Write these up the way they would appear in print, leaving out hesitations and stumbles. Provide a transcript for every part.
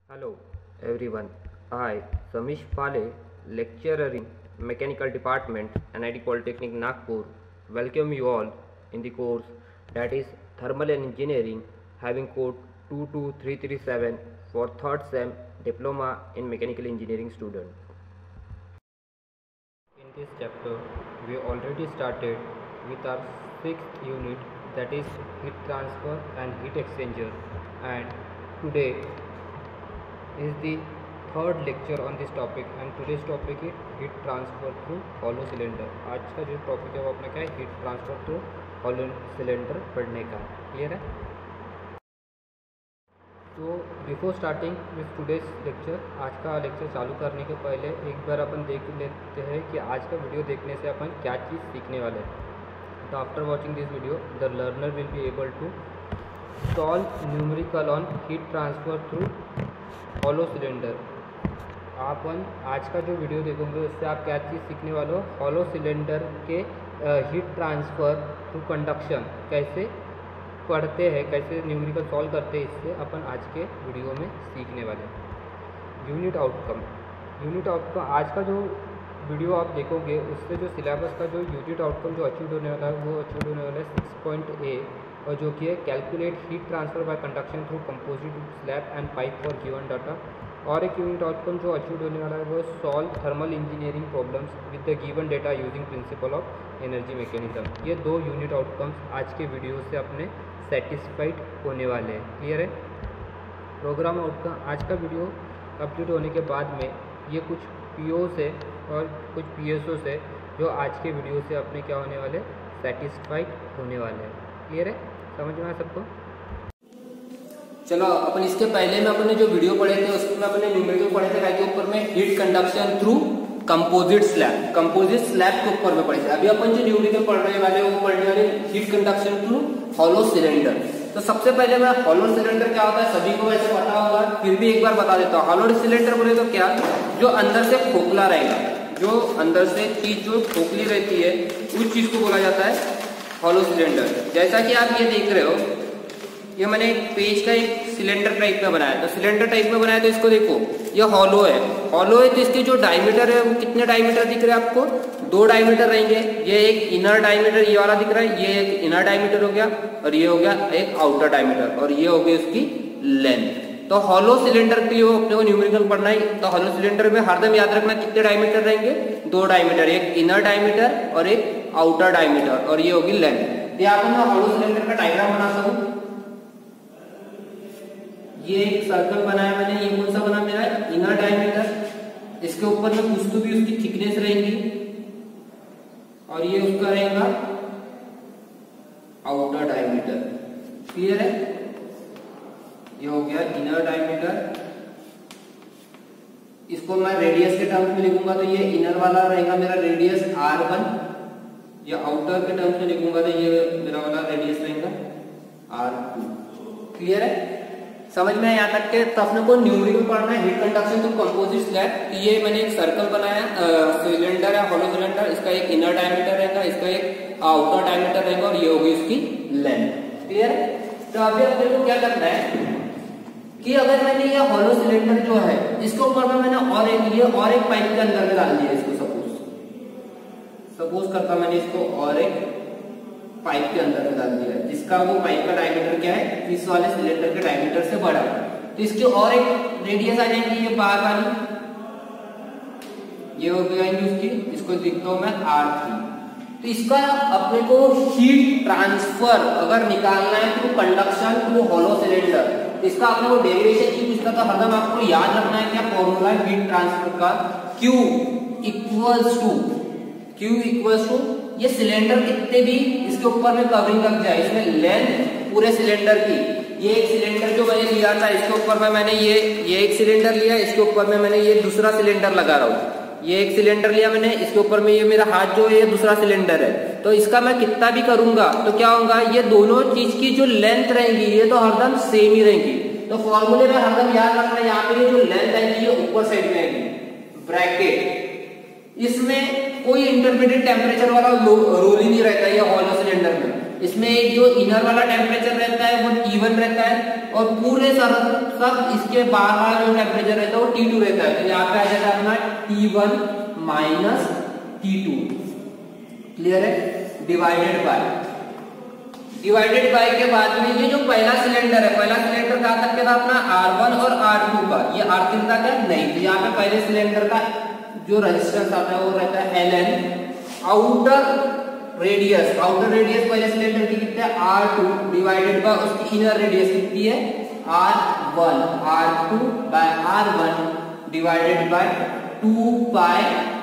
Hello everyone, I Samish Pale, lecturer in Mechanical Department, NIT Polytechnic Nagpur, welcome you all in the course that is Thermal Engineering having code 22337 for 3rd SEM Diploma in Mechanical Engineering student. In this chapter, we already started with our 6th unit, that is heat transfer and heat exchanger, and today is the third lecture on this topic and today's topic is heat transfer through hollow cylinder। आज का जो topic है वो अपना क्या है, heat transfer through hollow cylinder पढ़ने का। क्लियर है? तो before starting with today's lecture, आज का लेक्चर चालू करने के पहले एक बार अपन देख लेते हैं कि आज का वीडियो देखने से अपन क्या चीज़ सीखने वाले हैं। तो after watching this video the learner will be able to solve numerical on heat transfer through hollow cylinder. अपन आज का जो वीडियो देखोगे उससे आप क्या चीज़ सीखने वाले हो, हॉलो सिलेंडर के हीट ट्रांसफ़र थ्रू कंडक्शन कैसे पढ़ते हैं, कैसे न्यूमेरिकल सॉल्व करते हैं, इससे अपन आज के वीडियो में सीखने वाले हैं। यूनिट आउटकम आज का जो वीडियो आप देखोगे उससे जो सिलेबस का जो यूनिट आउटकम जो अचीव होने वाला है वो अचीव होने वाला है 6.A, और जो कि है calculate heat transfer by conduction through composite slab and pipe for given data. और एक यूनिट आउटकम जो अचीव होने वाला है वो solve thermal engineering problems with the given data using principle of energy mechanism. ये दो यूनिट आउटकम्स आज के वीडियो से अपने सेटिस्फाइड होने वाले हैं। क्लियर है? प्रोग्राम आउटकम आज का वीडियो कंप्लीट होने के बाद में ये कुछ POs है और कुछ PSOs है जो आज के वीडियो से अपने क्या होने वाले, सेटिस्फाइड होने वाले हैं। क्लियर है? समझ में आया सबको? चलो अपन इसके पहले में अपने जो वीडियो पढ़े थे उसमें अपने न्यूमेरिकल पढ़े थे के ऊपर में heat conduction through composite slab के ऊपर में पढ़े थे। अभी अपन जो न्यूमेरिकल पढ़ रहे वाले वो पढ़ने वाले heat conduction through hollow cylinder. तो सबसे पहले मैं हॉलो सिलेंडर क्या होता है सभी को वैसे पता होगा, फिर भी एक बार बता देता हूँ। हॉलो सिलेंडर बोले तो क्या, जो अंदर से खोखला रहेगा, जो अंदर से चीज जो खोखली रहती है उस चीज को बोला जाता है हॉलो सिलेंडर। जैसा कि आप ये देख रहे हो, ये मैंने एक पेज का एक सिलेंडर टाइप का बनाया, तो सिलेंडर टाइप में बनाया तो इसको देखो ये हॉलो है तो इसके जो डायमीटर है वो कितने डायमीटर दिख रहे हैं आपको, 2 डायमीटर रहेंगे। ये एक इनर डायमीटर ये वाला दिख रहा है, ये एक इनर डायमीटर हो गया और ये हो गया एक आउटर डायमीटर और ये हो गई उसकी लेंथ। तो हॉलो सिलेंडर के लिए अपने को न्यूमेरिकल पढ़ना है, तो हॉलो सिलेंडर में हरदम याद रखना कितने डायमीटर रहेंगे, 2 डायमीटर, एक इनर डायमीटर और एक आउटर डायमीटर और ये होगी लेंथ। यहाँ पर मैं हॉलो सिलेंडर का डायग्राम बनाता हूँ। ये एक सर्कल बनाया मैंने, ये कौन सा बना मेरा, इनर डायमीटर, इसके ऊपर में कुछ तो भी उसकी थिकनेस रहेगी और ये उसका रहेगा आउटर डायमीटर। क्लियर है? ये हो गया इनर डायमीटर। इसको मैं रेडियस के टर्म्स में लिखूंगा तो ये इनर वाला रहेगा मेरा रेडियस R1, या आउटर के टर्म्स में लिखूंगा तो ये मेरा वाला रेडियस रहेगा R2। क्लियर है? समझ में यहाँ तक के? तो अपने को न्यूमेरिकल पढ़ना है heat conduction to composite slab. तो ये मैंने एक सर्कल बनाया, सिलेंडर है हॉलो सिलेंडर, इसका एक इनर डायमीटर रहेगा, इसका एक आउटर डायमीटर रहेगा और ये होगी उसकी लेंथ। क्लियर? तो अभी अपने को क्या करना है कि अगर मैंने ये हॉलो सिलेंडर जो है इसके ऊपर में मैंने और एक पाइप के अंदर में डाल दिया इसको, सपोज करता मैंने इसको और एक पाइप के अंदर में डाल दिया है, जिसका वो पाइप का डायमीटर क्या है, इस वाले सिलेंडर के डायमीटर से बड़ा है। तो इसकी और एक रेडियस आ जाएगी, ये बाहर वाली, ये हो जाएंगी उसकी, इसको लिखता हूं मैं R3। तो इसका अपने को हीट ट्रांसफर अगर निकालना है through conduction through hollow cylinder, इसका अपने को डेरिवेशन की पूछता तो हरदम आपको याद रखना है क्या फॉर्मूला है हीट ट्रांसफर का, Q इक्वल्स टू ये सिलेंडर कितने भी इसके ऊपर में कवरिंग लग जाए, इसमें लेंथ पूरे सिलेंडर की, ये एक सिलेंडर जो मैंने लिया था इसके ऊपर में मैंने ये एक सिलेंडर लिया, इसके ऊपर में मैंने ये दूसरा सिलेंडर लगा रहा हूँ, ये एक सिलेंडर लिया मैंने, इसके ऊपर में ये मेरा हाथ जो है ये दूसरा सिलेंडर है। तो इसका मैं कितना भी करूंगा तो क्या होगा, ये दोनों चीज की जो लेंथ रहेंगी ये तो हरदम सेम ही रहेंगी। तो फॉर्मूले में हरदम याद रखना, यहाँ पे ये जो लेंथ आएगी ये ऊपर साइड में आएगी ब्रैकेट, इसमें कोई इंटरमीडिएट टेम्परेचर वाला रोल ही नहीं रहता है ये हॉलो सिलेंडर में। इसमें एक जो इनर वाला टेम्परेचर रहता है वो T1 रहता है और पूरे तब इसके बाहर वाला जो टेम्परेचर रहता है वो T2 रहता है। तो यहाँ पे आ जाता है अपना T1 माइनस T2, क्लियर है, डिवाइडेड बाय के बाद में ये जो पहला सिलेंडर है, पहला सिलेंडर कहाँ तक के था अपना R1 और R2 का, ये R3 तक है नहीं। तो यहाँ पे पहले सिलेंडर का जो रेजिस्टेंस आता है वो रहता है Ln। आउटर रेडियस पहले सिलेंडर की कितनी है R2 डिवाइडेड बाय उसकी इनर रेडियस कितनी है R1, R2 by R1 divided by 2 pi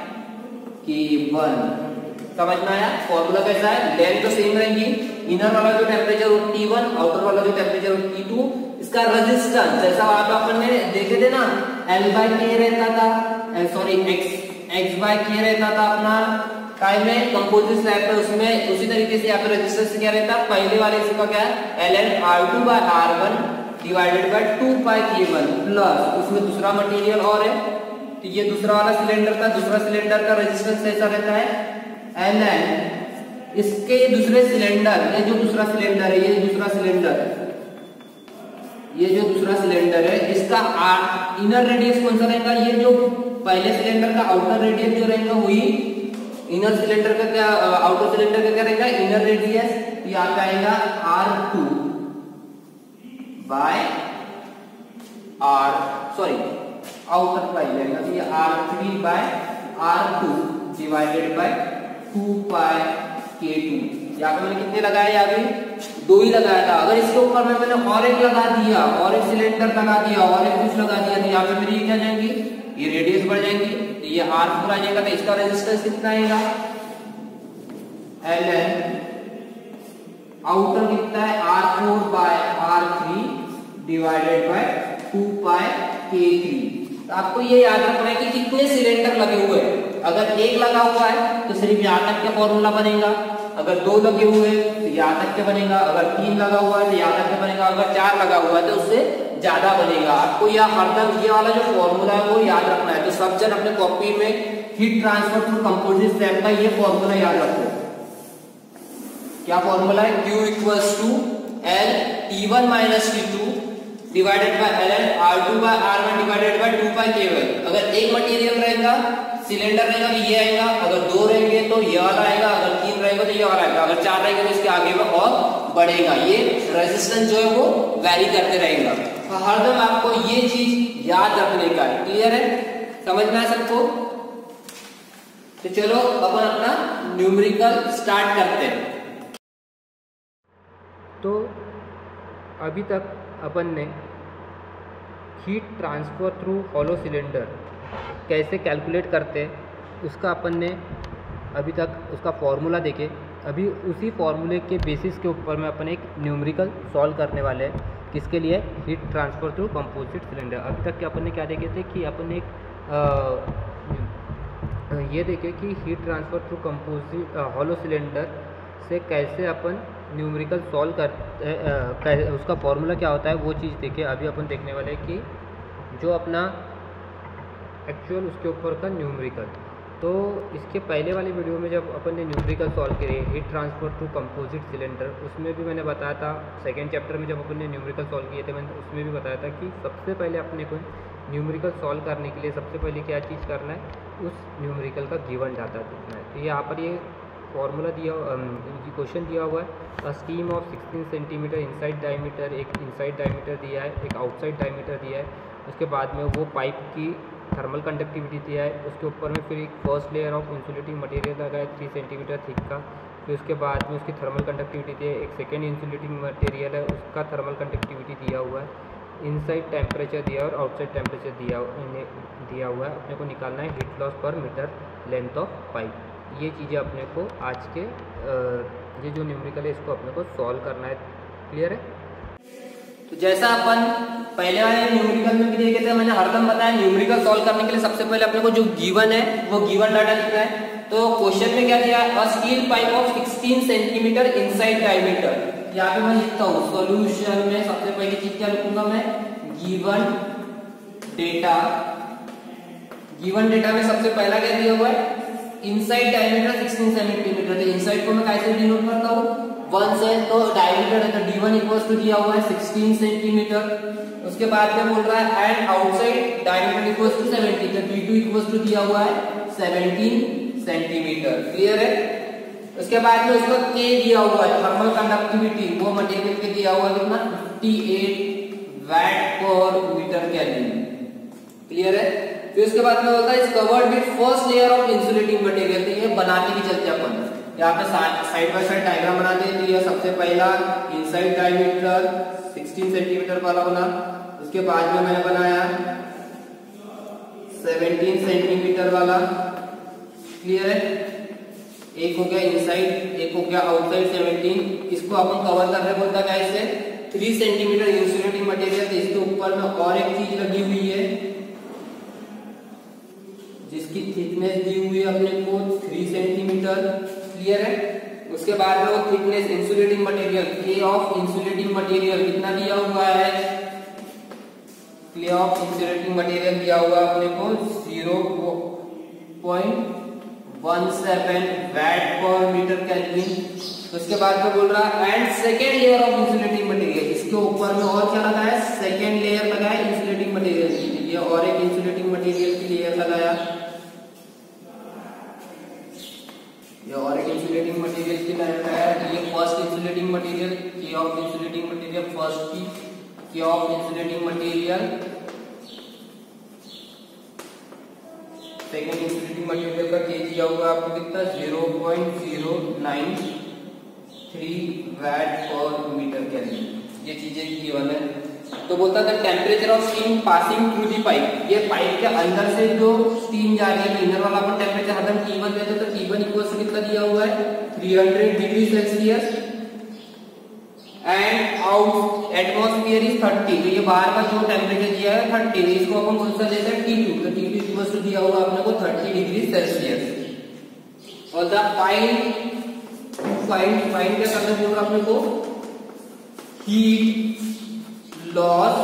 K1। समझ में आया? फॉर्मूला कैसा है, लेंथ तो सेम रहेगी, इनर वाला जो टेम्परेचर हो T1, आउटर वाला जो टेम्परेचर हो T2, इसका रेजिस्टेंस जैसा वहां पे अपन ने देखे थे ना L/K रहता था, सॉरी X by K रहता था अपना काय में कंपोजिट स्लैब पे, उसमें उसी तरीके से यहाँ पे रेजिस्टेंस क्या रहता है, पहले वाले इसका क्या है Ln R2 by R1 divided by 2 pi K1 plus उसमें दूसरा मटेरियल और है, तो ये दूसरा वाला सिलेंडर था, दूसरा सिलेंडर का रेजिस्टेंस ऐसा रहता है Ln इसके दूसरे सिलेंडर, ये जो दूसरा सिलेंडर है, ये जो दूसरा सिलेंडर है, इसका इनर रेडियस कौन सा रहेगा, ये जो पहले सिलेंडर का आउटर रेडियस जो रहेगा वही इनर सिलेंडर का क्या, आउटर सिलेंडर का क्या रहेगा इनर रेडियस, यहाँ पे आएगा R2 बाय आउटर का आएगा, तो ये R3 by R2 divided by 2 pi K2। यहाँ पे मैंने कितने लगाए, यहाँ पे 2 ही लगाया था। अगर इसके ऊपर में मैंने और एक लगा दिया, और एक सिलेंडर लगा दिया, और एक कुछ लगा दिया, तो यहाँ पे मेरी क्या जाएंगी, ये रेडियस बढ़ जाएंगी, तो ये R4 आ जाएगा। तो इसका रेजिस्टेंस कितना आएगा Ln आउटर कितना है R4 by R3 divided by 2 pi K3। तो आपको ये याद रखना है कि कितने सिलेंडर लगे हुए हैं। अगर एक लगा हुआ है तो सिर्फ यहाँ तक का फॉर्मूला बनेगा, अगर 2 लगे हुए हैं तो यहाँ तक के बनेगा, अगर 3 लगा हुआ है तो यहाँ तक के बनेगा, अगर 4 लगा हुआ है तो उससे ज्यादा बनेगा। आपको यह हरदम ये वाला जो फॉर्मूला है वो याद रखना है। तो सब जन अपने कॉपी में heat transfer through composite slab का ये फॉर्मूला याद रखो। क्या फॉर्मूला है, Q equals to L T1 minus T2 divided by Ln R2 by R1 divided by 2 pi K1। अगर एक मटेरियल रहेगा, सिलेंडर रहेगा तो ये आएगा, अगर 2 रहेंगे तो ये वाला आएगा, अगर 3 रहेगा तो ये वाला आएगा, अगर 4 रहेंगे तो इसके आगे में और बढ़ेगा। ये रेजिस्टेंस जो है वो वैरी करते रहेगा। तो हरदम आपको ये चीज याद रखने का है। क्लियर है, समझ में आया सबको? तो चलो अपन अपना न्यूमेरिकल स्टार्ट करते हैं। तो अभी तक अपन ने heat transfer through hollow cylinder कैसे कैलकुलेट करते हैं उसका अपन ने अभी तक उसका फॉर्मूला देखे। अभी उसी फॉर्मूले के बेसिस के ऊपर में अपन एक न्यूमेरिकल सॉल्व करने वाले हैं, किसके लिए, heat transfer through composite cylinder. अभी तक के अपन ने क्या देखे थे कि अपन एक ये देखे कि heat transfer through composite hollow cylinder से कैसे अपन न्यूमेरिकल सॉल्व करते, उसका फॉर्मूला क्या होता है वो चीज़ देखे। अभी अपन देखने वाले हैं कि जो अपना एक्चुअल उसके ऊपर का न्यूमेरिकल। तो इसके पहले वाले वीडियो में जब अपन ने न्यूमेरिकल सॉल्व किए heat transfer to composite cylinder, उसमें भी मैंने बताया था, सेकेंड चैप्टर में जब अपन ने न्यूमेरिकल सॉल्व किए थे मैंने उसमें भी बताया था कि सबसे पहले अपने को न्यूमेरिकल सॉल्व करने के लिए सबसे पहले क्या चीज़ करना है, उस न्यूमेरिकल का गिवन डाटा देखना है। तो यहाँ पर ये फॉर्मूला दिया, क्वेश्चन दिया हुआ है, steam of 16 centimetre inside diameter, एक इनसाइड डायमीटर दिया है, एक आउटसाइड डायमीटर दिया है। उसके बाद में वो पाइप की थर्मल कंडक्टिविटी दिया है, उसके ऊपर में फिर एक first layer of insulating material लगा है 3 सेंटीमीटर थिक का, फिर उसके बाद में उसकी थर्मल कंडक्टिविटी दी है, एक सेकेंड इंसुलेटिंग मटेरियल है उसका थर्मल कंडक्टिविटी दिया हुआ है, इनसाइड टेम्परेचर दिया है और आउटसाइड टेम्परेचर दिया हुआ है। अपने को निकालना है हीट लॉस पर मीटर लेंथ ऑफ पाइप। ये चीज़ें अपने को आज के ये जो न्यूमेरिकल है इसको अपने को सॉल्व करना है। क्लियर है? तो जैसा अपन पहले वाले न्यूमेरिकल में भी देखे थे, मैंने हरदम बताया न्यूमेरिकल सॉल्व करने के लिए सबसे पहले अपने को जो गिवन है वो गिवन डाटा लिखना है। तो क्वेश्चन में क्या दिया है, a steel pipe of 16 centimetre inside diameter. यहाँ पे मैं लिखता हूँ सॉल्यूशन में सबसे पहली चीज क्या लिखूंगा मैं, गिवन डेटा। गिवन डेटा में सबसे पहला क्या दिया हुआ है, इनसाइड डायमीटर 16 सेंटीमीटर। तो इनसाइड को मैं कैसे डिनोट करता हूँ, 1 से तो डायमीटर है तो D1 इक्वल्स टू दिया हुआ है 16 सेंटीमीटर। उसके बाद में बोल रहा है and outside diameter equals to 70 तो D2 इक्वल्स टू दिया हुआ है 17 सेंटीमीटर। क्लियर है। उसके बाद में उसका K दिया हुआ है थर्मल कंडक्टिविटी वो मटेरियल के दिया हुआ है कितना 58 वाट पर मीटर केल्विन। क्लियर है। फिर उसके बाद में होता है is covered with first layer of insulating material. तो ये बनाते भी चलते अपन यहाँ पे साइड बाय साइड डायग्राम बनाते हैं। तो ये सबसे पहला इनसाइड डायमीटर 16 सेंटीमीटर वाला बना। उसके बाद में मैंने बनाया 17 सेंटीमीटर वाला। क्लियर है। एक हो गया इनसाइड एक हो गया आउटसाइड 17। इसको अपन कवर कर रहे बोलता है कैसे 3 सेंटीमीटर इंसुलेटिंग मटेरियल। तो इसके ऊपर में और एक चीज लगी हुई है जिसकी थिकनेस दी हुई है अपने को 3 सेंटीमीटर। क्लियर है। उसके बाद में वो thickness insulating material K of insulating material कितना दिया हुआ है K ऑफ इंसुलेटिंग मटेरियल दिया हुआ है अपने को 0.17 वाट पर मीटर केल्विन। उसके बाद में बोल रहा है and second layer of insulating material. इसके ऊपर में और क्या लगा है सेकेंड लेयर लगा है इंसुलेटिंग मटेरियल की। ये और एक इंसुलेटिंग मटेरियल की लेयर लगाया। ये और एक इंसुलेटिंग मटेरियल की लेयर लगाया। ये first insulating material K of insulating material first की K of insulating material second insulating material का K दिया हुआ आपको कितना 0.093 वाट पर मीटर केल्विन। ये चीजें गिवन है। तो बोलता था temperature of steam passing through the pipe. ये पाइप के अंदर से जो स्टीम जा रही है इनर वाला अपन टेम्परेचर हरदम T1 देते तो T1 इक्वल से कितना दिया हुआ है 300 degree Celsius and out atmosphere is 30। तो ये बाहर का जो टेम्परेचर दिया है 30। इसको अपन कौन सा देते हैं T2। तो T2 इक्वल से दिया हुआ अपने को 30 डिग्री सेल्सियस। और द फाइंड क्या करना बोल रहा अपने को हीट लॉस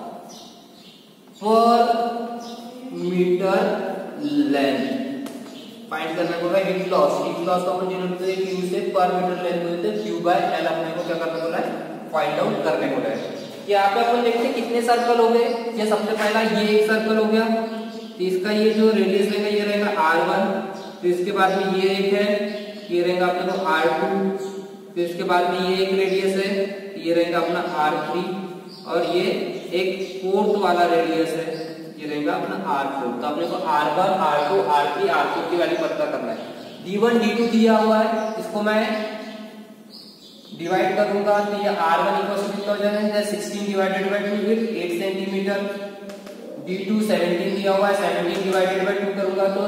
पर मीटर लेंथ फाइंड करना बोल रहा है। हीट लॉस को अपन डिनोट करते हैं Q से पर मीटर लेंथ बोलते हैं Q बाय L। अपने को क्या करना बोला है फाइंड आउट करने को है। यहाँ पे अपन देखते हैं कितने सर्कल हो गए। ये सबसे पहला ये एक सर्कल हो गया। तो इसका ये जो रेडियस रहेगा ये रहेगा R1। फिर इसके बाद में ये एक है ये रहेगा अपने को R2। फिर इसके बाद में ये एक रेडियस है ये रहेगा अपना R3 और ये एक फोर्थ वाला रेडियस है ये रहेगा अपना R4। तो अपने को R1 R2 R3 R4 की वैल्यू पता करना है। D1 D2 दिया हुआ है इसको मैं डिवाइड करूंगा तो ये R1 इक्वल टू कितना हो जाएगा 16 divided by 2 with 8 centimetre. D2 17 दिया हुआ है 17 डिवाइडेड बाय 2 करूंगा तो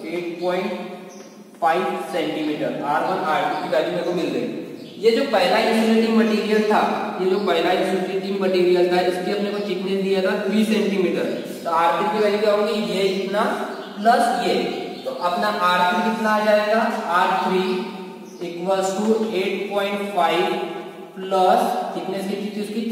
8.5 सेंटीमीटर। R1 R2 की वैल्यू मेरे को मिल गई। ये जो पहला इंसुलेटिंग मटेरियल था इसकी अपने को थिकनेस दिया था 3 सेंटीमीटर। तो R3 की वैल्यू क्या होगी ये इतना प्लस ये। तो अपना R3 कितना आ जाएगा R3 equals to 8.5 plus thickness कितनी थी उसकी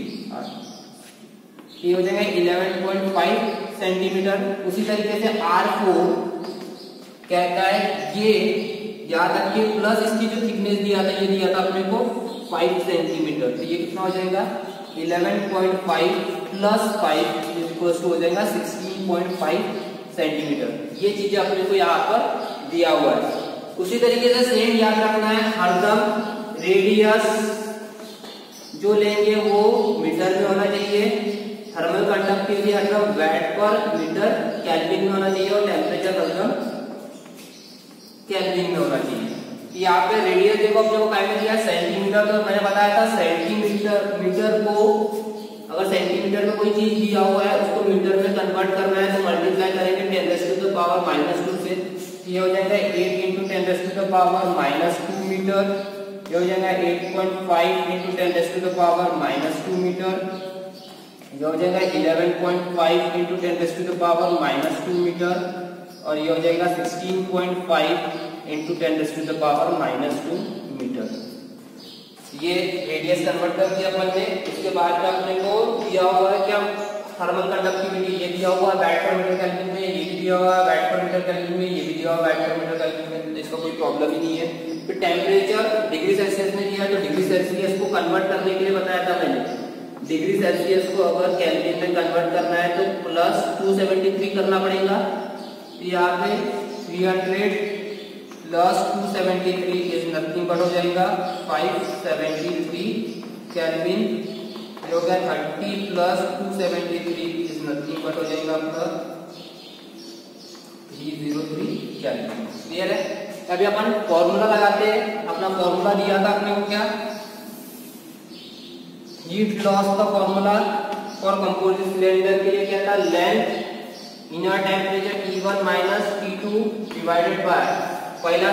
3 ये हो जाएगा 11.5 सेंटीमीटर। उसी तरीके से R4 कहता है ये यहाँ तक कि प्लस इसकी जो थिकनेस दिया था ये दिया था अपने को 5 सेंटीमीटर। तो ये कितना हो जाएगा 11.5 प्लस 5 इक्वल्स टू हो जाएगा 16.5 सेंटीमीटर। ये चीजें अपने को यहाँ पर दिया हुआ है। उसी तरीके से सेम याद रखना है हरदम रेडियस जो लेंगे वो मीटर में होना चाहिए। थर्मल कंडक्टिविटी हरदम वाट पर मीटर केल्विन में होना चाहिए और टेम्परेचर हरदम केल्विन में होना चाहिए। यहाँ पे रेडियस देखो अपने को क्या दिया सेंटीमीटर। तो मैंने बताया था मीटर को अगर सेंटीमीटर में कोई चीज दिया हुआ है उसको मीटर में कन्वर्ट करना है तो मल्टीप्लाई करेंगे 10⁻⁻² से। ये हो जाएगा 8 × 10⁻⁻² मीटर। ये हो जाएगा 8.5 × 10⁻⁻² मीटर। ये हो जाएगा 11.5 × 10⁻⁻² मीटर और ये हो जाएगा 16.5 × 10⁻⁻² मीटर। ये रेडियस कन्वर्ट कर दिया अपन ने। इसके बाद में अपने को दिया हुआ है क्या थर्मल कंडक्टिविटी ये दिया हुआ है वाट पर मीटर केल्विन में। ये भी दिया हुआ है वाट पर मीटर केल्विन में। ये भी दिया हुआ है वाट पर मीटर केल्विन में। इसका कोई प्रॉब्लम ही नहीं है। फिर टेम्परेचर डिग्री सेल्सियस में दिया तो डिग्री सेल्सियस को कन्वर्ट करने के लिए बताया था मैंने। डिग्री सेल्सियस को अगर केल्विन में कन्वर्ट करना है तो प्लस 273 करना पड़ेगा। तो यहाँ पे 300 प्लस 273 इज नथिंग बट हो जाएगा 573 केल्विन। हो गया 30 प्लस 273 इज नथिंग बट हो जाएगा आपका 303 केल्विन। क्लियर है? अभी अपन फॉर्मूला लगाते हैं। अपना फॉर्मूला दिया था अपने को क्या, हीट लॉस का फॉर्मूला फॉर कंपोजिट सिलेंडर के लिए क्या था, length inner temperature T1 minus T2 divided by पहला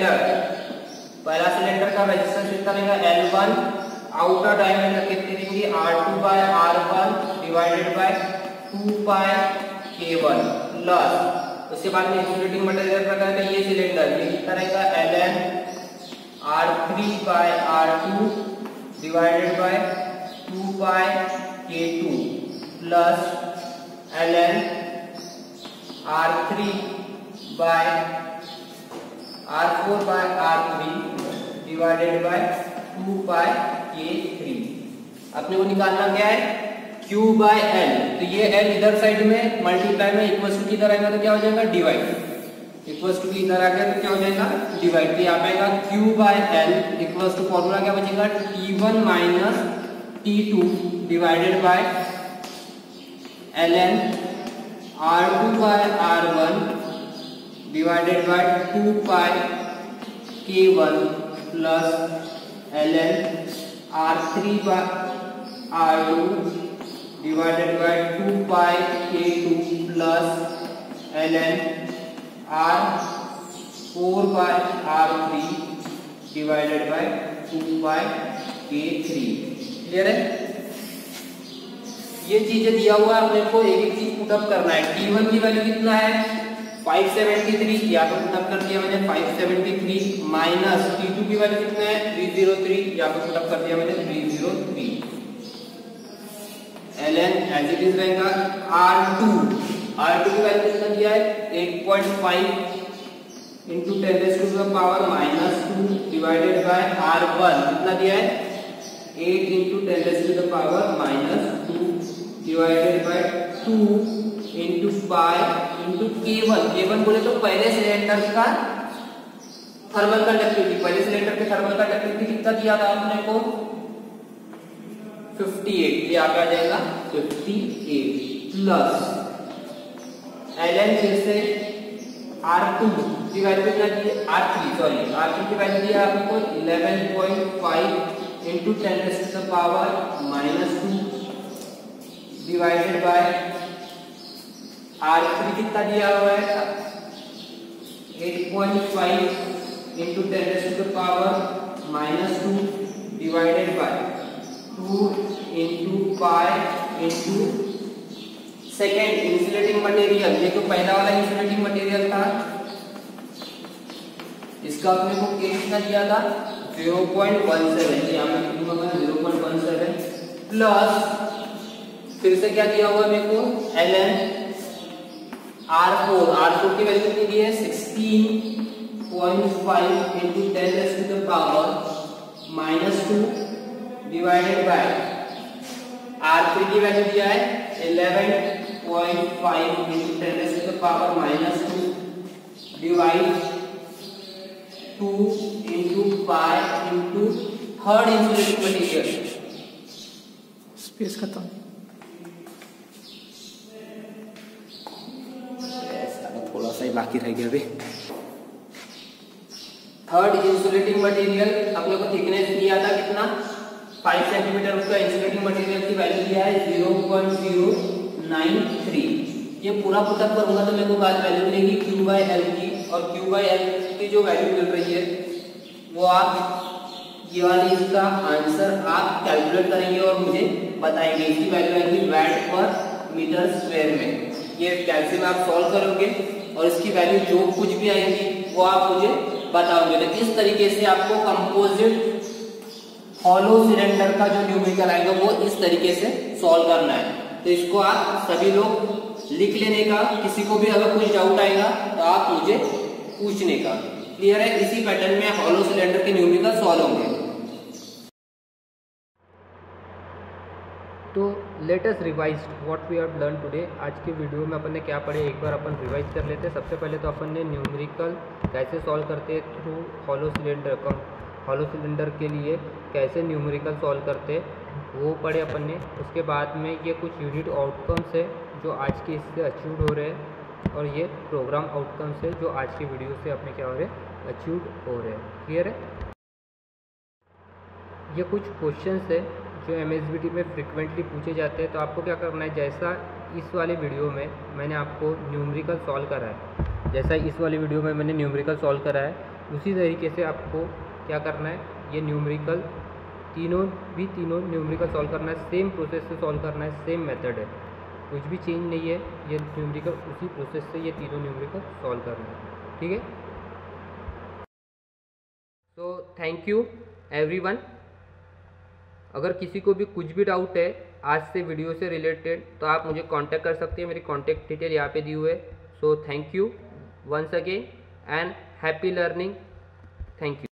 सिलेंडर का रेजिस्टेंस कितना रहेगा L1, आउटर डायमीटर कितनी देंगे R2 by R1 divided by 2 pi K1 plus उसके बाद में इंसुलेटिंग मटेरियल प्रकार का ये सिलेंडर ये कितना रहेगा Ln R3 by R2 divided by 2 pi K2 plus Ln R3 by R4 by R3 divided by 2 pi K3। अपने को निकालना क्या है Q बाय L। तो ये L इधर साइड में मल्टीप्लाई में इक्वल्स टू किधर आएगा तो क्या हो जाएगा डिवाइड। इक्वल्स टू इधर आ गया तो क्या हो जाएगा डिवाइड। तो यहाँ पे आएगा Q by L equals to formula क्या बचेगा T1 minus T2 divided by Ln R2 by R1 divided by 2 pi K1 plus Ln R3 by R2 divided by 2 pi K2 plus Ln R4 by R3 divided by 2 pi K3। Clear है? ये चीजें दिया हुआ है, अपने को एक एक चीज पुटअप करना है। T1 की वैल्यू कितना है 573, यहाँ पे पुटअप कर दिया मैंने 573 माइनस T2 की वैल्यू कितना है 303, यहाँ पे पुटअप कर दिया मैंने 303। Ln एज इट इज रहेगा R2 की वैल्यू कितना दिया है 8.5 into 10 to the power minus 2 divided by R1 कितना दिया है 8 into 10 to the power minus 2 divided by 2 into 5 into K1 बोले तो पहले सिलेंडर का थर्मल कंडक्टिविटी, पहले सिलेंडर के थर्मल कंडक्टिविटी कितना दिया था आपने को 58, ये आ जाएगा 58 प्लस Ln फिर से R2 की वैल्यू कितना दी R3 की वैल्यू दिया आपको 11.5 into 10 to the power minus 2 divided by R3 कितना दिया हुआ है 8.5 into 10 to the power minus 2 divided by 2 into pi into second insulating material. ये तो पहला वाला इंसुलेटिंग मटेरियल था, इसका अपने को K कितना दिया था 0.17, यहाँ पे लिखूंगा मैं 0.17 प्लस फिर से क्या दिया हुआ मेरे को Ln R4 की वैल्यू कितनी दी है 16.5 into 10 to the power minus 2 divided by R3 की वैल्यू दिया है 11.5 into 10 to the power minus 2 divide 2 into pi into third insulating material. Space खत्म, थोड़ा सा ही बाकी रह गया अभी। थर्ड इंसुलेटिंग मटेरियल अपने को थिकनेस दिया था कितना 5 सेंटीमीटर, उसका इंसुलेटिंग मटेरियल की वैल्यू दिया है 0.093। ये पूरा पुटअप करूंगा तो मेरे को बाद वैल्यू मिलेगी Q बाय L की, और Q बाय L की जो वैल्यू मिल रही है वो आप ये वाली इसका आंसर आप कैलकुलेट करेंगे और मुझे बताएंगे। इसकी वैल्यू आएगी वाट पर मीटर स्क्वायर में। ये कैसे में आप सॉल्व करोगे और इसकी वैल्यू जो कुछ भी आएगी वो आप मुझे बताओगे। तो इस तरीके से आपको कंपोजिट हॉलो सिलेंडर का जो न्यूमेरिकल आएगा वो इस तरीके से सॉल्व करना है। तो इसको आप सभी लोग लिख लेने का, किसी को भी अगर कुछ डाउट आएगा तो आप मुझे पूछने का। क्लियर है? इसी पैटर्न में हॉलो सिलेंडर के न्यूमेरिकल सॉल्व होंगे। तो let us revise what we have learn today. आज के वीडियो में अपन ने क्या पढ़े एक बार अपन रिवाइज कर लेते हैं। सबसे पहले तो अपन ने न्यूमेरिकल कैसे सॉल्व करते हैं थ्रू हॉलो सिलेंडर के लिए कैसे न्यूमेरिकल सॉल्व करते वो पढ़े अपन ने। उसके बाद में ये कुछ यूनिट आउटकम्स है जो आज के इससे अचीव हो रहे हैं, और ये प्रोग्राम आउटकम्स है जो आज की वीडियो से अपने क्या हो रहे हैं, अचीव हो रहे हैं। क्लियर है? ये कुछ क्वेश्चंस है जो MSBT में फ्रिक्वेंटली पूछे जाते हैं। तो आपको क्या करना है, जैसा इस वाले वीडियो में मैंने आपको न्यूमेरिकल सॉल्व करा है, जैसा इस वाले वीडियो में मैंने न्यूमेरिकल सॉल्व करा है, उसी तरीके से आपको क्या करना है, ये न्यूमेरिकल तीनों न्यूमेरिकल सॉल्व करना है। सेम प्रोसेस से सॉल्व करना है, सेम मेथड है, कुछ भी चेंज नहीं है। ये न्यूमेरिकल उसी प्रोसेस से ये तीनों न्यूमेरिकल सॉल्व करना है। ठीक है? तो थैंक यू एवरीवन। अगर किसी को भी कुछ भी डाउट है आज से वीडियो से रिलेटेड तो आप मुझे कांटेक्ट कर सकते हैं। मेरी कांटेक्ट डिटेल यहाँ पे दी हुई है। So thank you once again and happy learning. Thank you.